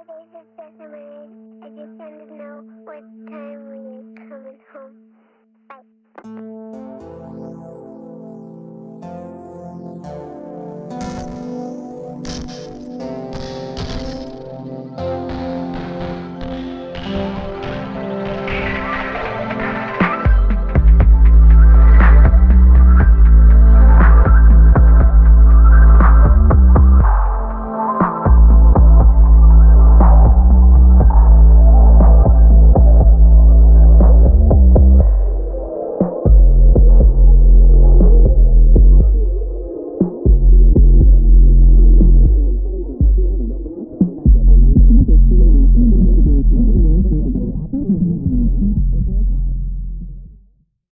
This is Jessamine. I just wanted to know what